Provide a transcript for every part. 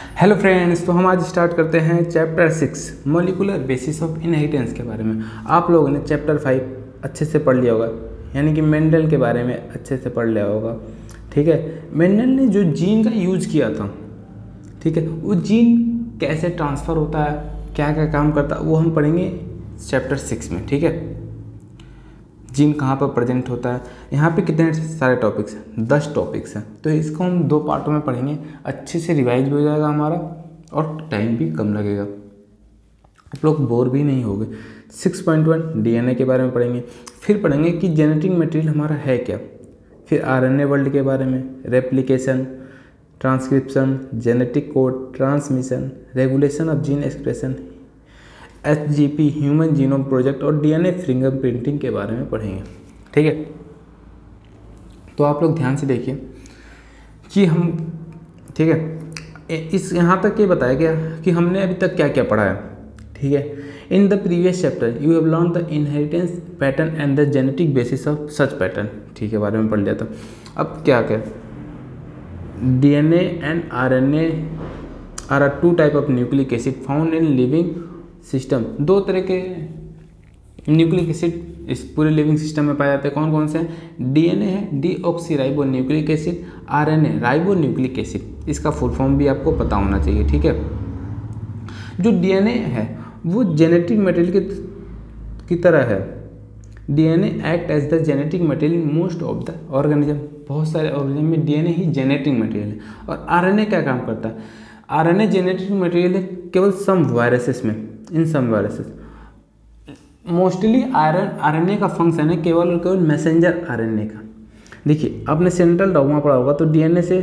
Hello friends, तो हम आज स्टार्ट करते हैं chapter 6 molecular basis of inheritance के बारे में। आप लोगों ने चैप्टर 5 अच्छे से पढ़ लिया होगा, यानी कि मेंडल के बारे में अच्छे से पढ़ लिया होगा। ठीक है, मेंडल ने जो जीन का यूज़ किया था, ठीक है, वो जीन कैसे ट्रांसफ़र होता है, क्या क्या काम करता है, वो हम पढ़ेंगे चैप्टर 6 में। ठीक है, जीन कहाँ पर प्रेजेंट होता है, यहाँ पे कितने सारे टॉपिक्स हैं, 10 टॉपिक्स हैं। तो इसको हम 2 पार्टों में पढ़ेंगे, अच्छे से रिवाइज भी हो जाएगा हमारा और टाइम भी कम लगेगा, आप लोग बोर भी नहीं होगे। 6.1 डीएनए के बारे में पढ़ेंगे, फिर पढ़ेंगे कि जेनेटिक मटेरियल हमारा है क्या, फिर आरएनए वर्ल्ड के बारे में, replication, transcription, genetic code, transmission, regulation of gene expression, HGP human genome project और डीएनए फिंगरप्रिंटिंग के बारे में पढ़ेंगे। ठीक है, तो आप लोग ध्यान से देखिए कि हम, ठीक है, इस यहाँ तक ये बताया गया कि हमने अभी तक क्या क्या पढ़ा है। ठीक है, in the previous chapter you have learn the inheritance pattern and the genetic basis of such pattern, ठीक है, बारे में पढ़ लिया था। अब क्या क्या, DNA and RNA are 2 type of nucleic acid found in living system. 2 तरह के न्यूक्लिक एसिड इस पूरे लिविंग सिस्टम में पाए जाते हैं। कौन कौन से हैं? डीएनए है deoxyribo nucleic acid, RNA ribo nucleic acid. इसका फुल फॉर्म भी आपको पता होना चाहिए। ठीक है, जो डीएनए है वो जेनेटिक मटेरियल की तरह है। DNA act as the genetic material in most of the organism. बहुत सारे ऑर्गेनिज्म में डीएनए ही जेनेटिक मटेरियल है। और आरएनए क्या काम करता है? आरएनए जेनेटिक मटेरियल है केवल सम वायरसेस में, in some viruses. Mostly RNA का फंक्शन है केवल और केवल मैसेंजर आरएनए का। देखिए, आपने सेंट्रल डॉग्मा पढ़ा होगा, तो डीएनए से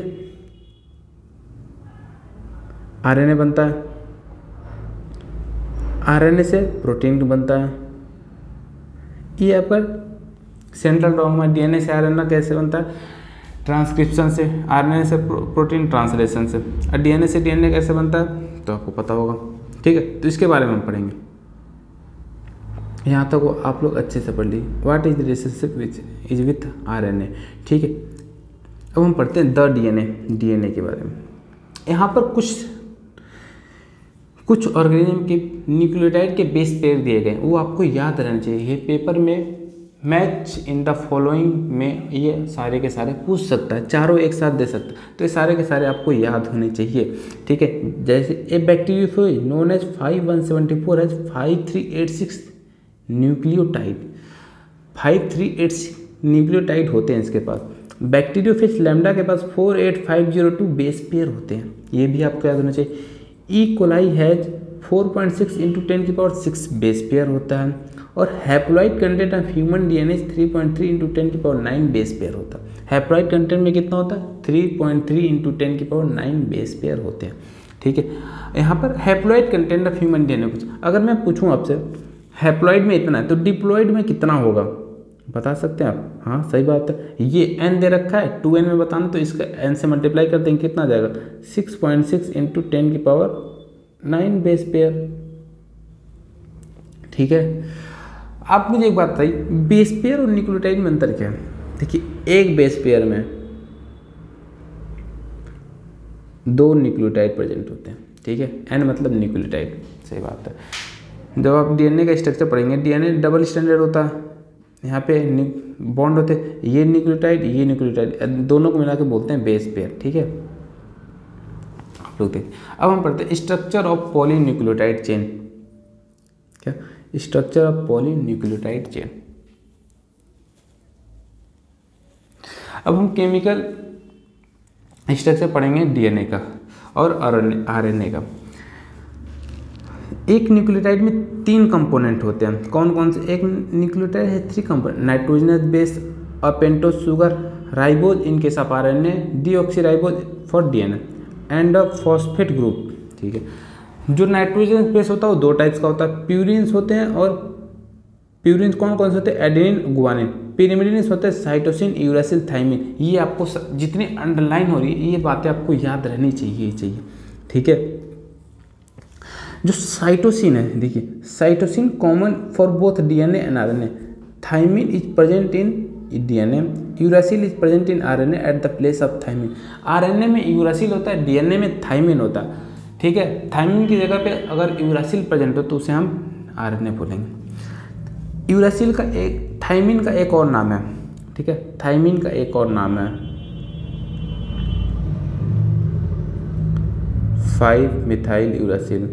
आरएनए बनता है, आरएनए से प्रोटीन बनता है। ये आपका सेंट्रल डॉग्मा। डीएनए से आरएनए कैसे बनता है? ट्रांसक्रिप्शन से, आरएनए से प्रोटीन ट्रांसलेशन से। और डीएनए से डीएनए कैसे बनता है तो आपको पता होगा। ठीक है, तो इसके बारे में हम पढ़ेंगे। यहाँ तक वो आप लोग अच्छे से पढ़ लीजिए। What is the relationship which is with RNA. ठीक है, अब हम पढ़ते हैं द डीएनए के बारे में। यहाँ पर कुछ ऑर्गेनिज्म के न्यूक्लियोटाइड के बेस पेयर दिए गए, वो आपको याद रहना चाहिए। ये पेपर में मैच इन द फॉलोइंग में ये सारे के सारे पूछ सकता है, चारों एक साथ दे सकता है, तो ये सारे के सारे आपको याद होने चाहिए। ठीक है, जैसे a bacteriophage known as 5174 as 5386 nucleotide. 5386 nucleotide होते हैं इसके पास। बैक्टीरियोफेज लैम्डा के पास 48502 बेस पेयर होते हैं, ये भी आपको याद होना चाहिए। E coli has 4.6 into 10⁶ base pair होता है। और haploid content of human DNA 3.3 into 10⁹ base pair होता है। हैप्लॉइड कंटेंट में कितना होता है? 3.3 इंटू 10⁹ बेस पेयर होते हैं। ठीक है, यहाँ पर haploid content of human DNA कुछ, अगर मैं पूछूं आपसे हैप्लॉइड में इतना है तो डिप्लॉइड में कितना होगा, बता सकते हैं आप? हाँ, सही बात है। ये n दे रखा है, 2n में बताना, तो इसका n से मल्टीप्लाई कर देंगे, कितना आ जाएगा? 6.6 इंटू 10⁹ बेस पेयर। ठीक है, आप मुझे एक बात बताइए, बेस पेयर और न्यूक्लियोटाइड में अंतर क्या है? देखिए, एक बेस पेयर में 2 न्यूक्लियोटाइड प्रेजेंट होते हैं। ठीक है, n मतलब न्यूक्लियोटाइड, सही बात है। जब आप डीएनए का स्ट्रक्चर पढ़ेंगे, डीएनए डबल स्टैंडर्ड होता है, यहाँ पे बॉन्ड होते हैं, ये न्यूक्लियोटाइड, दोनों को मिला के बोलते हैं बेस पेयर। ठीक है, आप लोग देखिए। अब हम पढ़ते हैं स्ट्रक्चर ऑफ पॉलीन्यूक्लियोटाइड चेन। क्या? Structure of polynucleotide chain. अब हम केमिकल स्ट्रक्चर पढ़ेंगे डीएनए का और आरएनए का। एक न्यूक्लियोटाइड में 3 कंपोनेंट होते हैं। कौन कौन से? एक न्यूक्लियोटाइड है 3 component, nitrogenous base, pentose sugar, ribose in case of RNA, deoxyribose for DNA and phosphate group. ठीक है, जो नाइट्रोजन बेस होता है वो 2 टाइप्स का होता है, प्यूरिन्स होते हैं। और प्यूरिन्स कौन कौन से होते हैं? Adenine, guanine. पिरिमिडिन्स होते हैं साइटोसिन, यूरासिल, थाइमिन। ये आपको जितनी अंडरलाइन हो रही है ये बातें आपको याद रहनी चाहिए। ठीक है, जो साइटोसिन है, देखिए, cytosine common for both DNA and RNA. Thymine is present in DNA, uracil is present in RNA at the place of thymine. RNA में यूरासिल होता है, डीएनए में थाइमिन होता है। ठीक है। थायमिन की जगह पे अगर यूरासिल प्रेजेंट हो तो उसे हम आरएनए बोलेंगे। यूरासिल का एक, थायमिन का एक और नाम है, ठीक है, थायमिन का एक और नाम है 5-मिथाइल यूरासिल।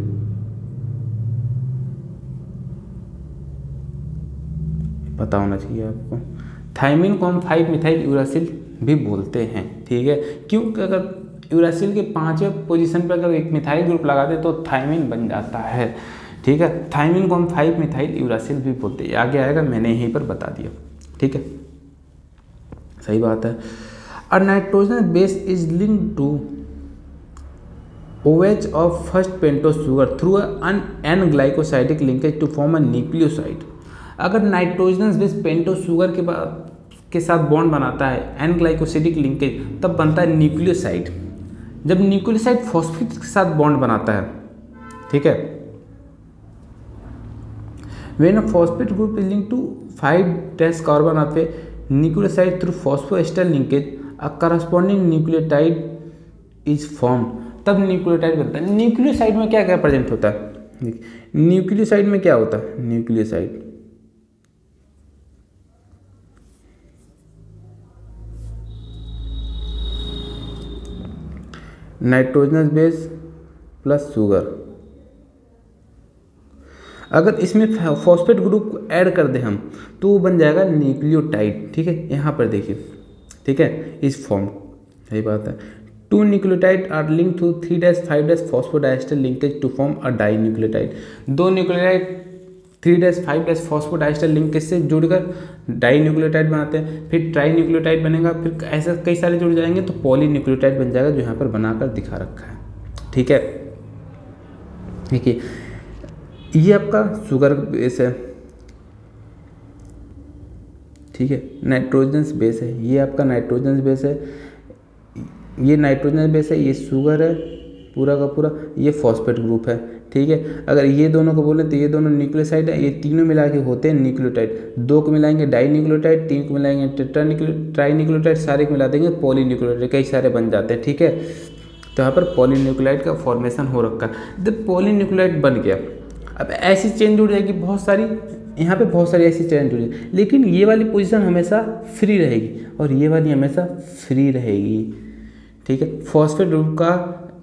पता होना चाहिए आपको। थायमिन को हम 5-मिथाइल यूरासिल भी बोलते हैं, ठीक है। क्योंकि अगर यूरासिल के 5वें पोजीशन पर अगर एक मिथाइल ग्रुप लगा दे तो थायमिन बन जाता है, ठीक है। थायमिन को हम 5-मिथाइल यूरासिल भी बोलते हैं। आगे आएगा, मैंने यहीं पर बता दिया, ठीक है, सही बात है। A nitrogen base is linked to OH of first pentose sugar through an N-glycosidic linkage to form a nucleoside। अगर नाइट्रोजनस बेस पेंटोस शुगर के साथ बॉन्ड बनाता है एन ग्लाइकोसिडिक लिंकेज, तब बनता है न्यूक्लियोसाइड। जब न्यूक्लियोसाइड फॉस्फेट के साथ बॉन्ड बनाता है, ठीक है, when a phosphate group is linked to 5' carbon of a nucleoside through phosphoester linkage, a corresponding nucleotide is formed, तब न्यूक्लियोटाइड बनता है। न्यूक्लियोसाइड में क्या क्या प्रेजेंट होता है? न्यूक्लियोसाइड में क्या होता है? Nucleoside nitrogenous base plus sugar. अगर इसमें फॉस्फेट ग्रुप को ऐड कर दें हम तो वो बन जाएगा न्यूक्लियोटाइड, ठीक है। यहाँ पर देखिए, ठीक है, इस फॉर्म, सही बात है। 2 nucleotide are link to 3'5' phosphodiester linkage to form a dinucleotide. 2 nucleotide 3'5' phosphodiester linkage से जुड़कर डाई न्यूक्लियोटाइड बनाते हैं, फिर ट्राई न्यूक्लियोटाइड बनेगा, फिर ऐसे कई सारे जुड़ जाएंगे तो पॉली न्यूक्लियोटाइड बन जाएगा, जो यहाँ पर बनाकर दिखा रखा है, ठीक है। देखिए, ये आपका शुगर बेस है, ठीक है, नाइट्रोजनस बेस है, ये आपका नाइट्रोजनस बेस है, ये नाइट्रोजनस बेस है, ये शुगर है पूरा का पूरा, ये फॉस्फेट ग्रुप है, ठीक है। अगर ये दोनों को बोलें तो ये दोनों न्यूक्लियोसाइड है, ये तीनों मिला के होते हैं न्यूक्लियोटाइड। 2 को मिलाएंगे डाई न्यूक्लियोटाइड, 3 को मिलाएंगे ट्राई न्यूक्लियोटाइड, सारे को मिला देंगे पॉली न्यूक्लियोटाइड, कई सारे बन जाते हैं, ठीक है। तो यहाँ पर पॉली न्यूक्लियोटाइड का फॉर्मेशन हो रखा है। जब पॉली न्यूक्लियोटाइड बन गया, अब ऐसी चेन जुड़ जाएगी बहुत सारी, यहाँ पे बहुत सारी ऐसी चेन जुड़ जाएगी, लेकिन ये वाली पोजीशन हमेशा फ्री रहेगी और ये वाली हमेशा फ्री रहेगी, ठीक है। फॉस्फेट ग्रुप का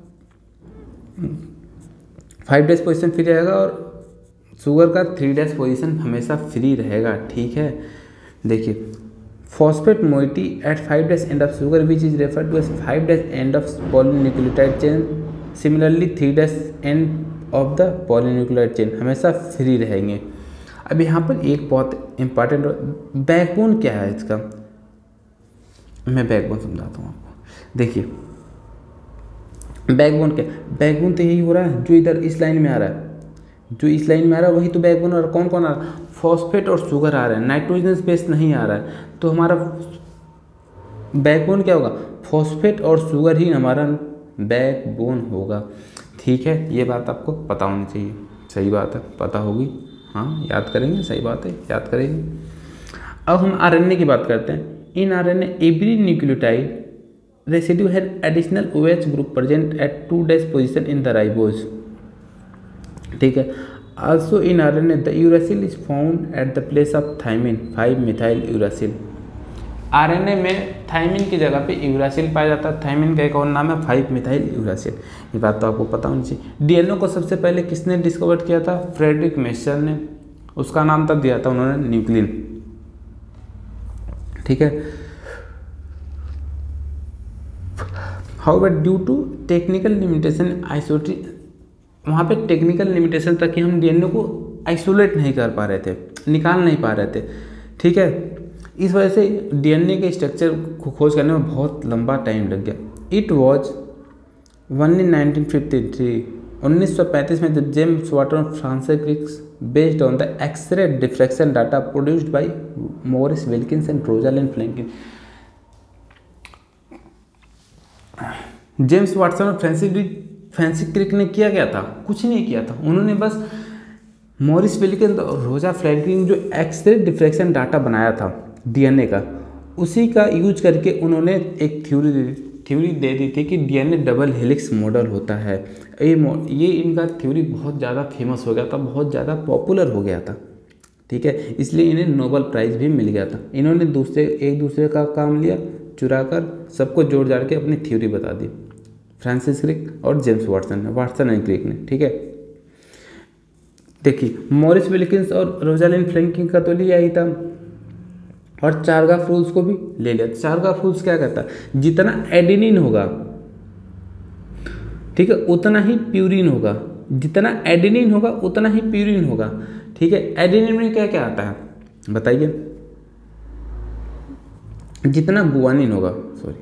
5' पोजीशन फ्री रहेगा और शुगर का 3' पोजीशन हमेशा फ्री रहेगा, ठीक है। देखिए, phosphate moiety at 5' end of sugar which is referred to as 5' end of polynucleotide chain, similarly 3' end of the polynucleotide chain हमेशा फ्री रहेंगे। अब यहाँ पर एक बहुत इंपॉर्टेंट बैकबोन क्या है इसका, मैं बैकबोन समझाता हूँ आपको। देखिए, बैकबोन क्या, बैकबोन तो यही हो रहा है जो इधर इस लाइन में आ रहा है, जो इस लाइन में आ रहा है वही तो बैकबोन। और कौन कौन आ रहा है? फॉस्फेट और शुगर आ रहा है, नाइट्रोजनस बेस नहीं आ रहा है, तो हमारा बैकबोन क्या होगा? फॉस्फेट और शुगर ही हमारा बैकबोन होगा, ठीक है। ये बात आपको पता होनी चाहिए, सही बात है, पता होगी, हाँ, याद करेंगे, सही बात है, याद करेंगे। अब हम आरएनए की बात करते हैं। In RNA every nucleotide residue had additional OH group present at 2' position in the ribose, ठीक है। Also in RNA the uracil is found at the place of thymine five methyl uracil. आरएनए में थायमिन की जगह पे यूरासिल पाया जाता है। थायमिन का एक और नाम है 5-मिथाइल यूरासिल, ये बात तो आपको पता होनी चाहिए। डीएनए को सबसे पहले किसने डिस्कवर किया था? फ्रेडरिक मेस्चर ने, उसका नाम तब दिया था उन्होंने न्यूक्लिन, ठीक है। However due to technical limitation isolate, वहाँ पे टेक्निकल लिमिटेशन तक कि हम डीएनए को आइसोलेट नहीं कर पा रहे थे, निकाल नहीं पा रहे थे, ठीक है। इस वजह से डीएनए के स्ट्रक्चर को खोज करने में बहुत लंबा टाइम लग गया। इट वॉज वन इन 1935 में जब जेम्स वाटसन और Francis Crick based on the X-ray diffraction data produced by Maurice Wilkins and Rosalind Franklin. James Watson और फ्रांसिस क्रिक ने किया क्या था? कुछ नहीं किया था, उन्होंने बस मॉरिस विल्किंस और रोजा फ्लैंकिन जो एक्सरे डिफ्रैक्शन डाटा बनाया था डीएनए का, उसी का यूज करके उन्होंने एक थ्योरी दे दी थी कि डीएनए डबल हेलिक्स मॉडल होता है। ये इनका थ्योरी बहुत ज़्यादा फेमस हो गया था, बहुत ज़्यादा पॉपुलर हो गया था, ठीक है, इसलिए इन्हें नोबेल प्राइज़ भी मिल गया था। इन्होंने एक दूसरे का काम लिया, चुरा कर सबको जोड़ जाड़ के अपनी थ्योरी बता दी, फ्रांसिस क्रिक और जेम्स वाटसन एंड क्रिक ने, ठीक है। देखिए मॉरिस विल्किंस और रोजालिंड फ्रैंकलिन का तो लिया ही था, और चारगाफ रूल्स को भी ले लिया। चारगाफ रूल्स क्या कहता है, जितना एडेनिन होगा, ठीक है, उतना ही प्यूरिन होगा, जितना एडेनिन होगा उतना ही प्यूरिन होगा, ठीक है। एडेनिन में क्या क्या आता है बताइए, जितना गुआनिन होगा, सॉरी,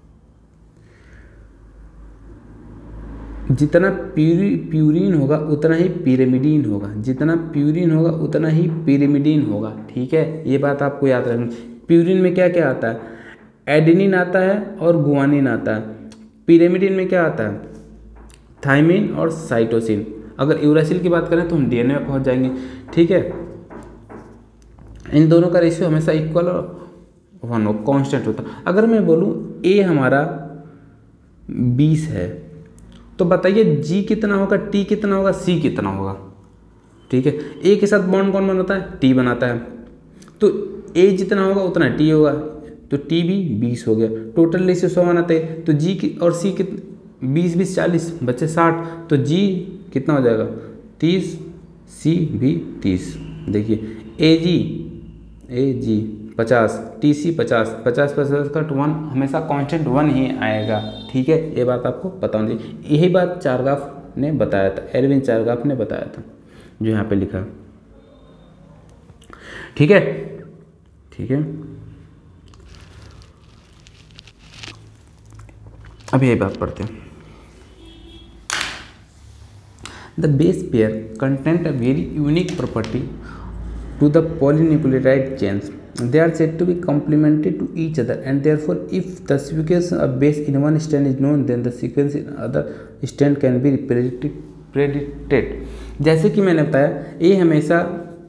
जितना प्यूरिन होगा उतना ही पिरिमिडीन होगा, जितना प्यूरिन होगा उतना ही पिरिमिडीन होगा, ठीक है। ये बात आपको याद रखनी। प्यूरिन में क्या क्या आता है, एडेनिन आता है और गुआनिन आता है। पिरिमिडीन में क्या आता है, थाइमिन और साइटोसिन। अगर यूरासिल की बात करें तो हम डीएनए में पहुंच जाएंगे, ठीक है। इन दोनों का रेशियो हमेशा इक्वल और 1 कांस्टेंट होता। अगर मैं बोलूँ ए हमारा 20 है, तो बताइए जी कितना होगा, टी कितना होगा, सी कितना होगा, ठीक है। ए के साथ बॉन्ड कौन बनाता है, टी बनाता है, तो ए जितना होगा उतना टी होगा, तो टी भी 20 हो गया। टोटल रेशियो 100 आना चाहिए, तो जी की और सी कित 20 40 बच्चे 60, तो जी कितना हो जाएगा 30, सी भी 30। देखिए ए जी 50, टी सी 50, 50 का 1 हमेशा कांस्टेंट 1 ही आएगा, ठीक है। ये बात आपको पता होनी चाहिए। यही बात चारगाफ ने बताया था, एरविन चारगाफ ने बताया था, जो यहाँ पे लिखा, ठीक है, ठीक है। अब यही बात पढ़ते हैं। The base pair content a very unique property to the polynucleotide chains. They are said to be complementary to each other, and therefore if the sequence of base in one strand is known, then the sequence in other strand can be predicted. जैसे कि मैंने बताया, ए हमेशा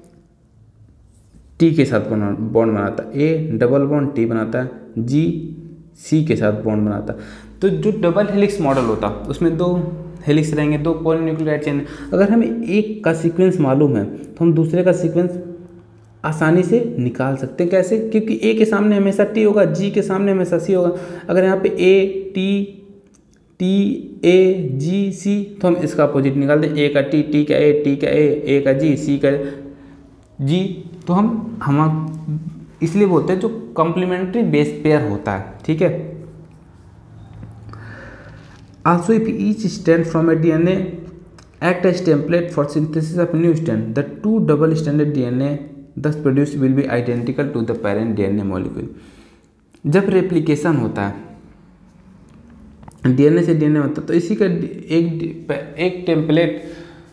T के साथ bond बनाता है, A double Bond tea बनाता है, जी सी के साथ बॉन्ड बनाता है। तो जो डबल हेलिक्स मॉडल होता उसमें 2 हेलिक्स रहेंगे, 2 पॉलीन्यूक्लियोटाइड चेन। अगर हमें एक का सीक्वेंस मालूम है तो हम दूसरे का सीक्वेंस आसानी से निकाल सकते हैं। कैसे, क्योंकि ए के सामने हमेशा टी होगा, जी के सामने हमेशा सी होगा। अगर यहाँ पे ए टी ए जी सी, तो हम इसका अपोजिट निकाल दें, ए का टी का ए का जी, सी का जी। तो हम इसलिए बोलते हैं जो कॉम्प्लीमेंट्री बेस पेयर होता है, ठीक है। Also, if each strand from a DNA act as template for synthesis of new strand, the 2 double-stranded DNA thus produced will be identical to the parent DNA molecule. जब replication होता है, DNA से DNA होता है, तो इसी का एक टेम्पलेट,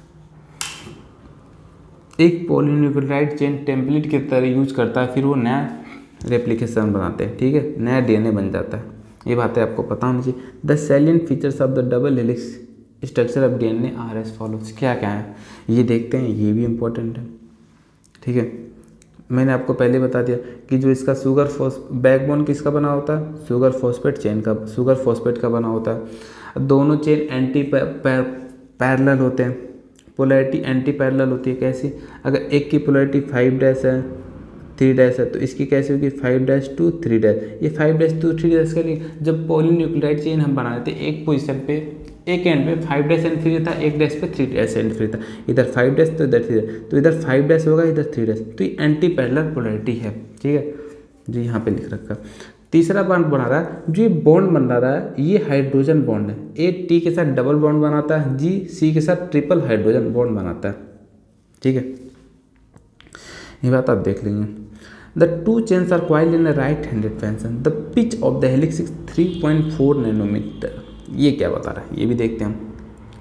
एक पॉलीन्यूक्लियोटाइड चेन टेम्पलेट की तरह यूज करता है, फिर वो नया रेप्लिकेशन बनाते हैं, ठीक है, नया डीएनए बन जाता है। ये बातें आपको पता होनी चाहिए। The salient features of the double helix structure of DNA are as follows. क्या क्या है ये देखते हैं, ये भी इम्पोर्टेंट है, ठीक है। मैंने आपको पहले बता दिया कि जो इसका बैकबोन किसका बना होता है, शुगर फॉस्फेट का बना होता है। दोनों चेन एंटी पैरेलल होते हैं, पोलैरिटी एंटी पैरेलल होती है। कैसी, अगर एक की पोलैरिटी 5' है, 3' है, तो इसकी कैसे होगी 5' to 3'। ये 5' to 3' के लिए जब पॉलीन्यूक्लियोटाइड चेन हम बना देते, एक पोजीशन पे एक एंड पे 5' एंड फ्री था, एक डैश पे 3' एंड फ्री था, इधर 5' तो इधर 3', तो इधर 5' होगा, इधर 3', तो ये एंटी पैरेलल पोलैरिटी है, ठीक है, जो यहाँ पे लिख रखा। तीसरा बॉन्ड बना रहा है, जो ये बॉन्ड बन रहा है, ये हाइड्रोजन बॉन्ड है। ए टी के साथ डबल बॉन्ड बनाता है, जी सी के साथ ट्रिपल हाइड्रोजन बॉन्ड बनाता है, ठीक है। ये बात आप देख लेंगे। The 2 chains are coiled in a right-handed fashion. The pitch of the helix is 3.4 nanometer. ये क्या बता रहा है, ये भी देखते हैं हम,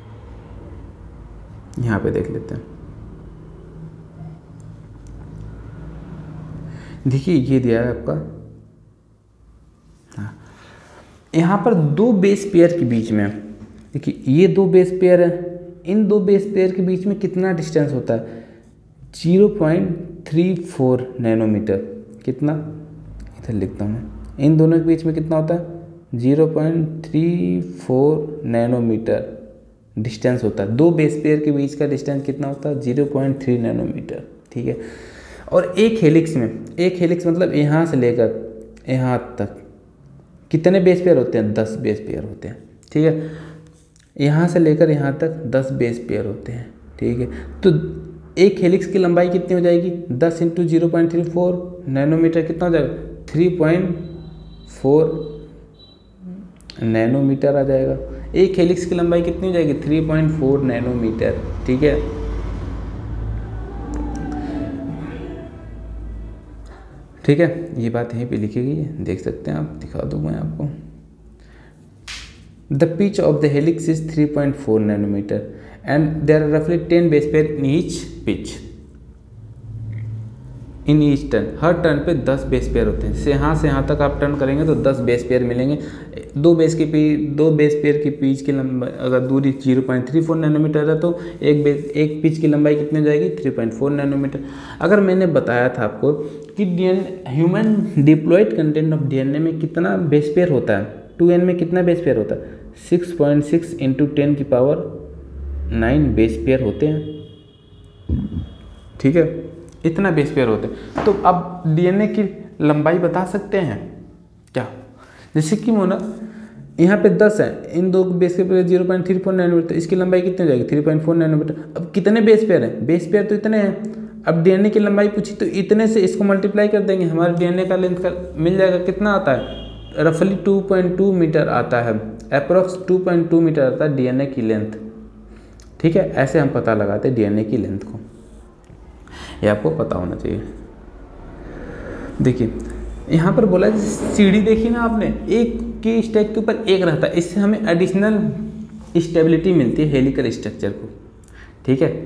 यहाँ पे देख लेते हैं। देखिए ये दिया है आपका, हाँ, यहाँ पर 2 बेस पेयर के बीच में, देखिए ये 2 बेस पेयर है, इन 2 बेस पेयर के बीच में कितना डिस्टेंस होता है, 0.34 नैनोमीटर। कितना, इधर लिखता हूँ मैं, इन दोनों के बीच में कितना होता है 0.34 नैनोमीटर डिस्टेंस होता है। दो बेस पेयर के बीच का डिस्टेंस कितना होता है? 0.3 नैनोमीटर। ठीक है। और एक हेलिक्स मतलब यहाँ से लेकर यहाँ तक कितने बेस पेयर होते हैं? 10 बेस पेयर होते हैं। ठीक है। यहाँ से लेकर यहाँ तक 10 बेस पेयर होते हैं। ठीक है। तो एक हेलिक्स की लंबाई कितनी हो जाएगी? 10 × 0.34 नैनोमीटर कितना हो जाएगा? 3.4 नैनोमीटर आ जाएगा। एक हेलिक्स की लंबाई कितनी हो जाएगी? 3.4 नैनोमीटर। ठीक है। ठीक है, ये बात यहीं पे लिखी गई है, देख सकते हैं आप, दिखा दूँ मैं आपको। The pitch of the helix is 3.4 nanometre and there are रफली 10 base pair in each pitch. In each turn, हर टर्न पे 10 बेस पेयर होते हैं। जैसे यहाँ से यहाँ तक आप टर्न करेंगे तो 10 बेस पेयर मिलेंगे। दो बेस पेयर की पिच की लंबाई अगर दूरी 0.34 नैनोमीटर है तो एक पिच की लंबाई कितनी हो जाएगी? 3.4 नैनोमीटर। अगर मैंने बताया था आपको कि human diploid content of DNA में कितना बेस पेयर होता है, 2n में कितना बेस पेयर होता है? 6.6 × 10⁹ बेस पेयर होते हैं। ठीक है, इतना बेस पेयर होते हैं। तो अब डीएनए की लंबाई बता सकते हैं क्या? जैसे कि मोना यहाँ पे 10 है, इन दो बेस पेयर 0.34 नैनोमीटर, इसकी लंबाई कितनी हो जाएगी? 3.4 नैनोमीटर। अब कितने बेस पेयर हैं? बेस पेयर तो इतने हैं। अब डीएनए की लंबाई पूछी तो इतने से इसको मल्टीप्लाई कर देंगे, हमारे डीएनए का लेंथ का मिल जाएगा। कितना आता है? रफली 2.2 मीटर आता है, अप्रोक्स 2.2 मीटर आता है डीएनए की लेंथ। ठीक है, ऐसे हम पता लगाते हैं डीएनए की लेंथ को, ये आपको पता होना चाहिए। देखिए यहाँ पर बोला सीढ़ी देखी ना आपने, एक के स्टैक के ऊपर एक रहता है, इससे हमें एडिशनल स्टेबिलिटी मिलती है हेलिकल स्ट्रक्चर को। ठीक है।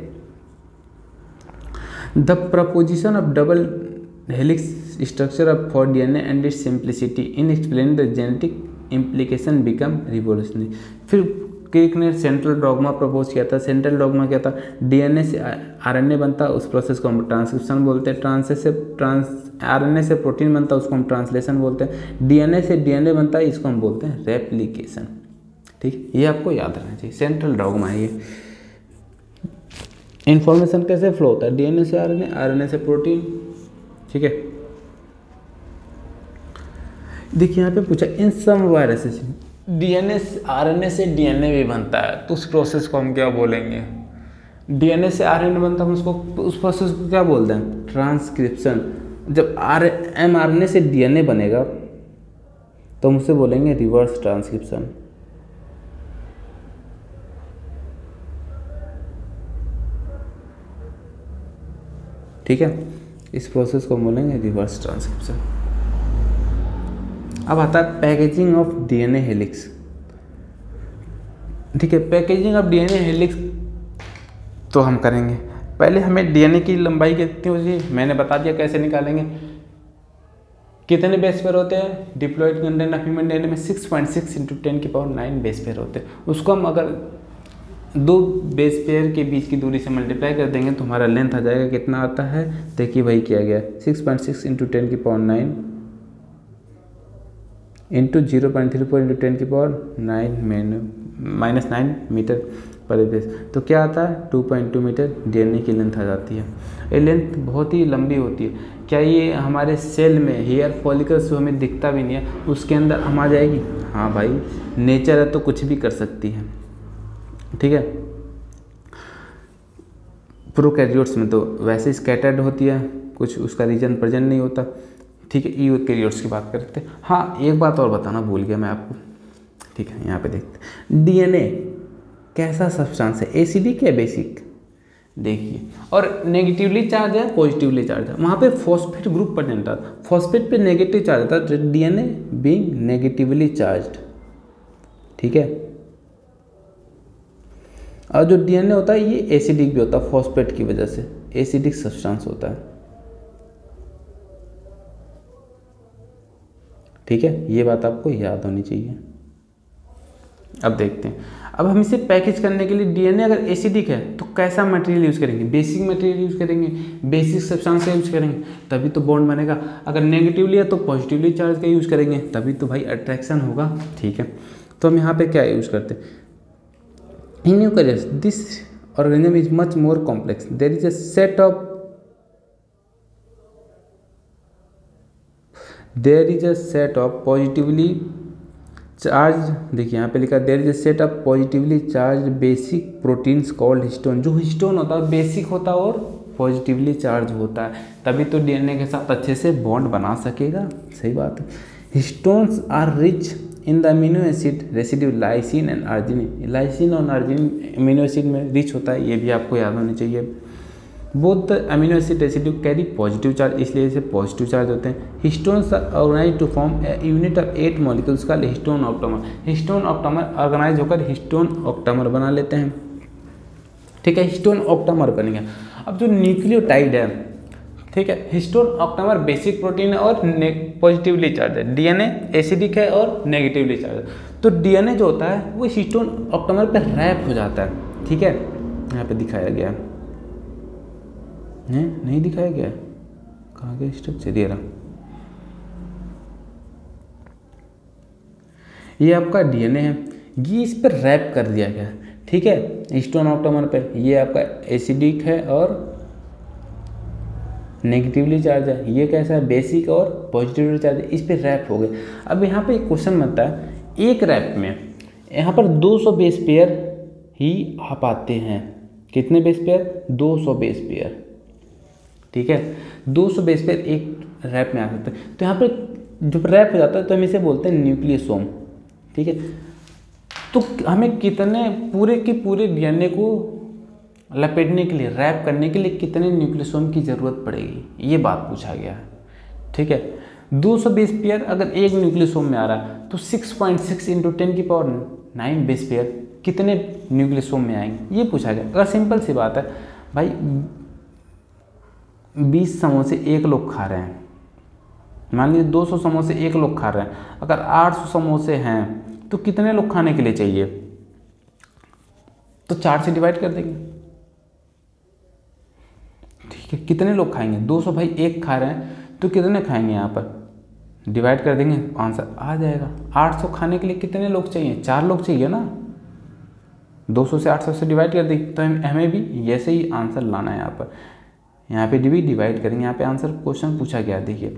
The proposition of double helix structure of for DNA and its simplicity in explaining the genetic implication become revolutionary. फिर क्रिक ने सेंट्रल डॉगमा प्रपोज किया था। सेंट्रल डॉगमा क्या था? डीएनए से आरएनए बनता, उस प्रोसेस को हम ट्रांसक्रिप्शन बोलते हैं। आरएनए से प्रोटीन बनता, उसको हम ट्रांसलेशन बोलते हैं। डीएनए से डीएनए बनता है, इसको हम बोलते हैं रेप्लिकेशन। ठीक, ये आपको याद रखना चाहिए, सेंट्रल डॉगमा है ये। इंफॉर्मेशन कैसे फ्लो होता है? डीएनए से आरएनए, आरएनए से प्रोटीन। ठीक है। देखिए यहाँ पे पूछा in some viruses DNA RNA से डीएनए भी बनता है, तो उस प्रोसेस को हम क्या बोलेंगे? डीएनए से आरएनए बनता है, उसको उस प्रोसेस को क्या बोलते हैं? ट्रांसक्रिप्शन। जब एमआरएनए से डीएनए बनेगा तो हम उसे बोलेंगे रिवर्स ट्रांसक्रिप्शन। ठीक है, इस प्रोसेस को बोलेंगे रिवर्स ट्रांसक्रिप्शन। अब आता है पैकेजिंग ऑफ डीएनए हेलिक्स। ठीक है, पैकेजिंग ऑफ डीएनए हेलिक्स तो हम करेंगे। पहले हमें डीएनए की लंबाई कितनी होती है मैंने बता दिया, कैसे निकालेंगे। कितने बेस पेयर होते हैं? Diploid content of human DNA में 6.6 × 10⁹ बेस पेयर होते हैं। उसको हम अगर दो बेस पेयर के बीच की दूरी से मल्टीप्लाई कर देंगे तो हमारा लेंथ आ जाएगा। कितना आता है? देखिए वही किया गया, 6.6 × 10⁹ इंटू 0.34 × 10⁻⁹ मीटर पर बेस। तो क्या आता है? 2.2 मीटर डीएनए की लेंथ आ जाती है। ये लेंथ बहुत ही लंबी होती है। क्या ये हमारे सेल में हेयर फॉलिकल्स जो हमें दिखता भी नहीं है उसके अंदर हम आ जाएगी? हाँ भाई, नेचर है तो कुछ भी कर सकती है। ठीक है। प्रोकैरियोट्स में तो वैसे स्कैटर्ड होती है, कुछ उसका रीजन प्रेजेंट नहीं होता। ठीक है, यूकैरियोट्स की बात करते हैं। हाँ, एक बात और बताना भूल गया मैं आपको। ठीक है, यहाँ पे देखते हैं डीएनए कैसा सब्सटेंस है, एसिडिक या बेसिक? देखिए, और नेगेटिवली चार्ज है, पॉजिटिवली चार्ज है। वहाँ पे फॉस्फेट ग्रुप प्रेजेंट था, फॉस्फेट पे नेगेटिव चार्ज था, डीएनए बीइंग नेगेटिवली चार्ज्ड। ठीक है। और जो डीएनए होता है ये एसिडिक भी होता है, फॉस्फेट की वजह से एसिडिक सब्सटेंस होता है। ठीक है, ये बात आपको याद होनी चाहिए। अब देखते हैं, अब हम इसे पैकेज करने के लिए डीएनए अगर एसिडिक है तो कैसा मटेरियल यूज़ करेंगे, बेसिक मटेरियल यूज़ करेंगे, बेसिक सब्सटेंस का यूज़ करेंगे, तभी तो बॉन्ड बनेगा। अगर नेगेटिवली है तो पॉजिटिवली चार्ज का यूज़ करेंगे, तभी तो भाई अट्रैक्शन होगा। ठीक है, तो हम यहाँ पे क्या यूज़ करते हैं, in eukaryotes this organism is much more complex, there is a set of positively charge, देखिए यहाँ पे लिखा there is a set of positively charge basic proteins called histone. जो हिस्टोन होता है बेसिक होता है और पॉजिटिवली चार्ज होता है, तभी तो डीएनए के साथ अच्छे से बॉन्ड बना सकेगा। सही बात है। Histones are rich in the amino acid residue lysine and arginine. Lysine और अर्जिनिन अमीनो एसिड में रिच होता है, ये भी आपको याद होनी चाहिए। Both the amino acid residue carry positive charge, इसलिए इसे पॉजिटिव चार्ज होते हैं। Histones are organise to form a unit of 8 molecules called histone octamer. Histone octamer organise होकर हिस्टोन ऑक्टामर बना लेते हैं। ठीक है, हिस्टोन ऑक्टामर बन गया। अब जो न्यूक्लियोटाइड है, ठीक है, हिस्टोन ऑक्टामर बेसिक प्रोटीन है और पॉजिटिवली चार्ज है, डीएनए एसिडिक है और नेगेटिवली चार्ज है। तो डीएनए जो होता है वो हिस्टोन ऑक्टामर पर रैप हो जाता है। ठीक है, यहाँ पे दिखाया गया है, नहीं दिखाया गया है, कहाँ गया स्ट्रक्चर, ये रहा, ये आपका डीएनए है, ये इस पर रैप कर दिया गया। ठीक है, हिस्टोन ऑक्टामर पे ये आपका एसिडिक है और नेगेटिवली चार्ज है, ये कैसा है बेसिक और पॉजिटिवली चार्ज है, इस पे रैप हो गए। अब यहाँ पे एक क्वेश्चन बनता है, एक रैप में यहाँ पर 200 बेस पेयर ही आ पाते हैं। कितने बेस पेयर, 200 बेस पेयर। ठीक है, 200 बेस पेयर एक रैप में आ सकते हैं। तो यहाँ पर जब रैप हो जाता है तो हम इसे बोलते हैं न्यूक्लियोसोम। ठीक है, तो हमें कितने पूरे के पूरे डीएनए को लपेटने के लिए, रैप करने के लिए कितने न्यूक्लियोसोम की ज़रूरत पड़ेगी, ये बात पूछा गया है। ठीक है, 200 बेस पेयर अगर एक न्यूक्लियोसोम में आ रहा है तो 6.6 × 10⁹ बेस पेयर कितने न्यूक्लियोसोम में आएंगे, ये पूछा गया। अगर सिंपल सी बात है भाई, 20 समोसे एक लोग खा रहे हैं, मान लीजिए 200 समोसे एक लोग खा रहे हैं, अगर 800 समोसे हैं तो कितने लोग खाने के लिए चाहिए, तो 4 से डिवाइड कर देंगे। ठीक है, कितने लोग खाएंगे, 200 भाई एक खा रहे हैं तो कितने खाएंगे, यहाँ पर डिवाइड कर देंगे, आंसर आ जाएगा। 800 खाने के लिए कितने लोग चाहिए, 4 लोग चाहिए ना, 200 से 800 से डिवाइड कर देंगे, तो हमें भी ऐसे ही आंसर लाना है। यहाँ पे भी डिवाइड करेंगे, यहाँ पे आंसर क्वेश्चन पूछा गया। देखिए,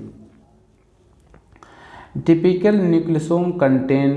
typical nucleosome contain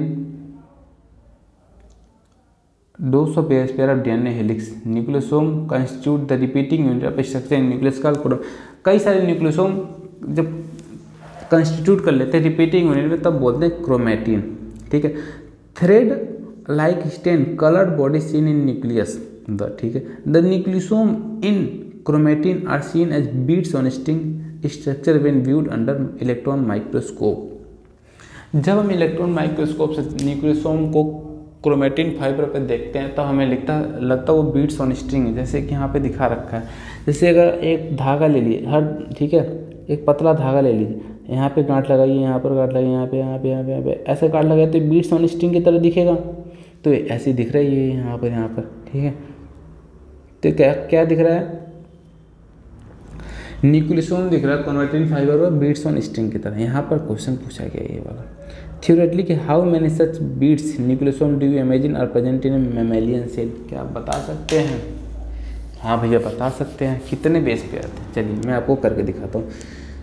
200 base pair of DNA helix. Nucleosome constitute the repeating unit of structure in nucleus called codon. कई सारे न्यूक्लियोसोम जब कंस्टिट्यूट कर लेते हैं रिपीटिंग यूनिट में तब बोलते हैं क्रोमैटिन। ठीक है, thread like stain coloured body seen in nucleus the, ठीक है, the nucleosome in chromatin are seen as beads on string structure when viewed under electron microscope. जब हम इलेक्ट्रॉन माइक्रोस्कोप से न्यूक्लियोसोम को क्रोमैटिन फाइबर पर देखते हैं तो हमें लगता वो बीड्स ऑन स्ट्रिंग है, जैसे कि यहाँ पे दिखा रखा है। जैसे अगर एक धागा ले लिए, ठीक है, एक पतला धागा ले लीजिए, यहाँ पे गांठ लगाइए, यहाँ पर गांठ लगाइए, यहाँ पे ऐसे गांठ लगाए तो बीड्स ऑन स्ट्रिंग की तरह दिखेगा। तो ऐसे दिख रहा है ये यहाँ पर, ठीक है। तो क्या दिख रहा है, न्यूक्लियोसोम दिख रहा है क्रोमैटिन फाइबर और बीड्स ऑन स्ट्रिंग की तरह। यहाँ पर क्वेश्चन पूछा गया ये वाला थ्योरेटिकली कि how many such beads nucleosome do you imagine are present in mammalian cell. क्या आप बता सकते हैं? हाँ भैया बता सकते हैं। कितने बेस पेयर थे, चलिए मैं आपको करके दिखाता हूँ।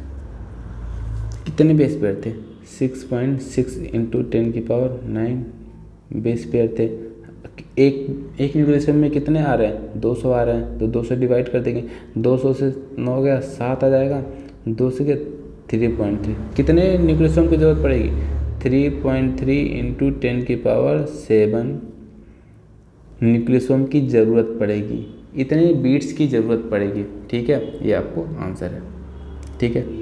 कितने बेस पेयर थे, 6.6 × 10⁹ बेस पेयर थे। एक न्यूक्लियोसोम में कितने आ रहे हैं, 200 आ रहे हैं, तो 200 डिवाइड कर देंगे, 200 से 9 गया 7 आ जाएगा, 2 से 3.3। कितने न्यूक्लियोसोम की ज़रूरत पड़ेगी, 3.3 × 10⁷ न्यूक्लियोसोम की ज़रूरत पड़ेगी, इतने बीट्स की ज़रूरत पड़ेगी। ठीक है, ये आपको आंसर है। ठीक है,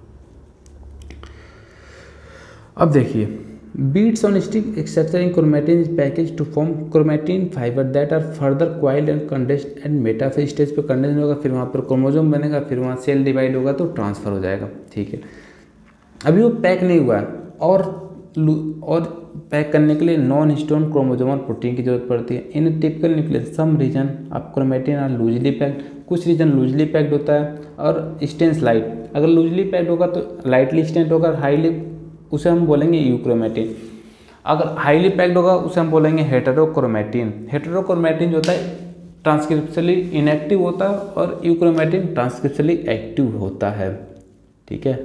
अब देखिए, beads on stick structure in chromatin is package to form chromatin fibre that are further coiled and condensed and metaphase stage पे कंडेंस होगा, फिर वहाँ पर क्रोमोसोम बनेगा, फिर वहाँ सेल डिवाइड होगा तो ट्रांसफ़र हो जाएगा। ठीक है, अभी वो पैक नहीं हुआ है और और पैक करने के लिए नॉन हिस्टोन क्रोमोसोमल प्रोटीन की जरूरत पड़ती है। In typical nucleus some region of chromatin are loosely packed, कुछ रीजन लूजली पैक्ड होता है और स्टेंस लाइट। अगर लूजली पैक्ड होगा तो लाइटली स्टेंट होगा, हाईली उसे हम बोलेंगे यूक्रोमेटिन। अगर हाईली पैक्ड होगा उसे हम बोलेंगे हेटेरोक्रोमेटिन। हेटेरोक्रोमेटिन जो होता है ट्रांसक्रिप्शनली इनएक्टिव होता है और यूक्रोमेटिन ट्रांसक्रिप्शनली एक्टिव होता है। ठीक है,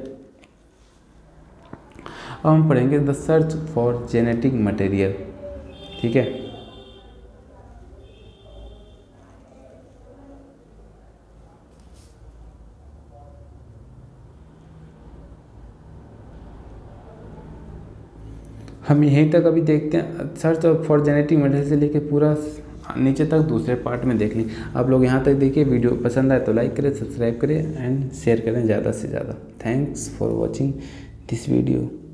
अब हम पढ़ेंगे the search for genetic material. ठीक है, हम यहीं तक अभी देखते हैं, सर्च फॉर जेनेटिक मटेरियल से लेके पूरा नीचे तक दूसरे पार्ट में देख ली। आप लोग यहाँ तक देखिए, वीडियो पसंद आए तो लाइक करें, सब्सक्राइब करें एंड शेयर करें ज़्यादा से ज़्यादा। Thanks for watching this video.